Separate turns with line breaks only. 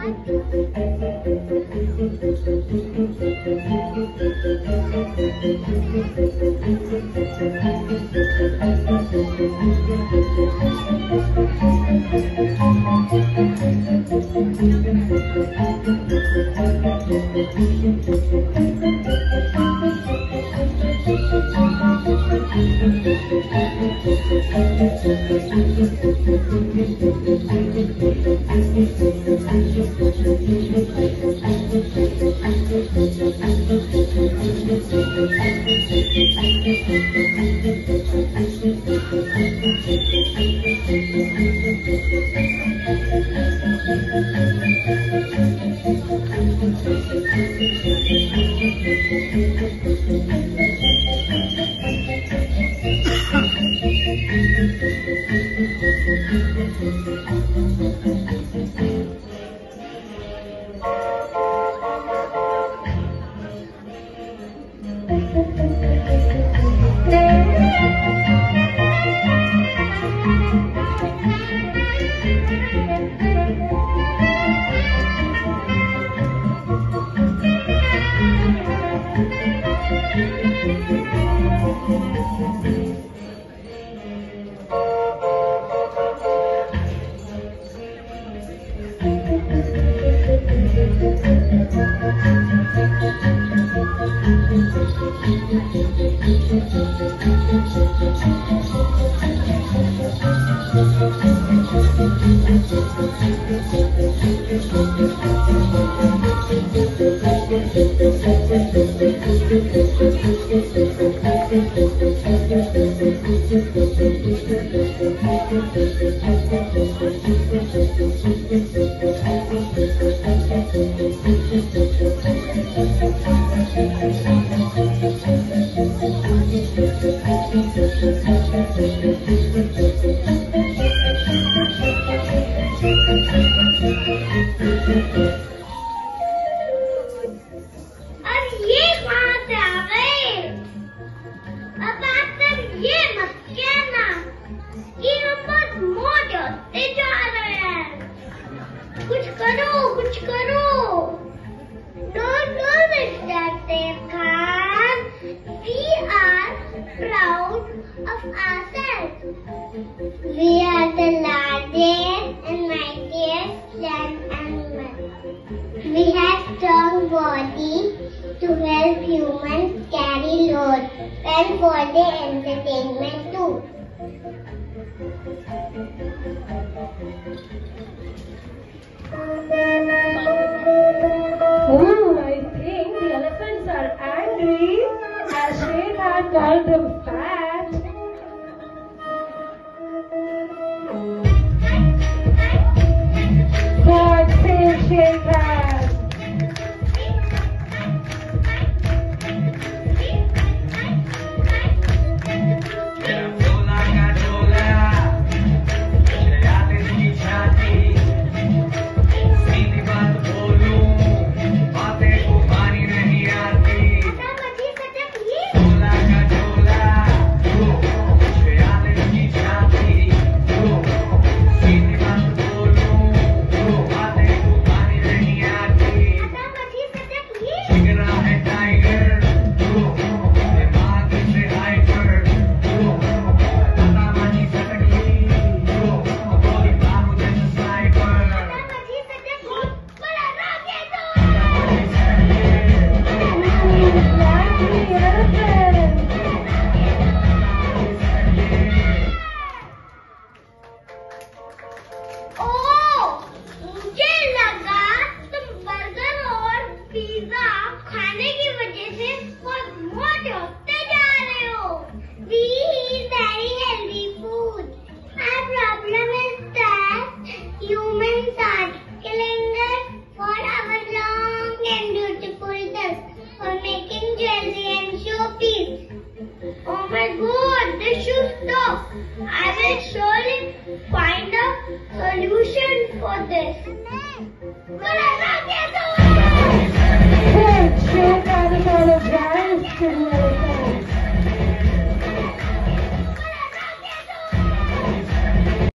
We are the largest and mightiest land animals. We have strong body to help humans carry loads and for their entertainment too.
I think the elephants are angry as Sher Khan called them fat. God save Sher Khan.
Oh my god, this should stop. I will surely find a solution for this.